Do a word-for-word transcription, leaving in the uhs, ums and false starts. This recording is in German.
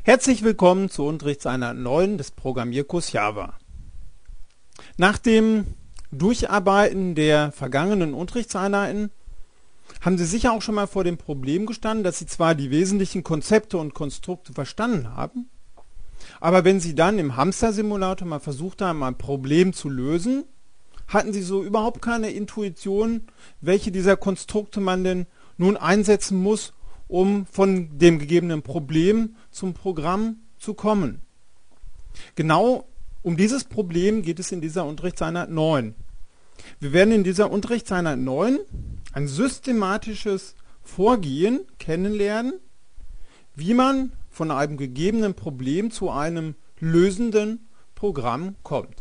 Herzlich willkommen zur Unterrichtseinheit neun des Programmierkurs Java. Nach dem Durcharbeiten der vergangenen Unterrichtseinheiten haben Sie sicher auch schon mal vor dem Problem gestanden, dass Sie zwar die wesentlichen Konzepte und Konstrukte verstanden haben, aber wenn Sie dann im Hamster-Simulator mal versucht haben, ein Problem zu lösen, hatten Sie so überhaupt keine Intuition, welche dieser Konstrukte man denn nun einsetzen muss, um von dem gegebenen Problem zum Programm zu kommen. Genau um dieses Problem geht es in dieser Unterrichtseinheit neun. Wir werden in dieser Unterrichtseinheit neun ein systematisches Vorgehen kennenlernen, wie man von einem gegebenen Problem zu einem lösenden Programm kommt.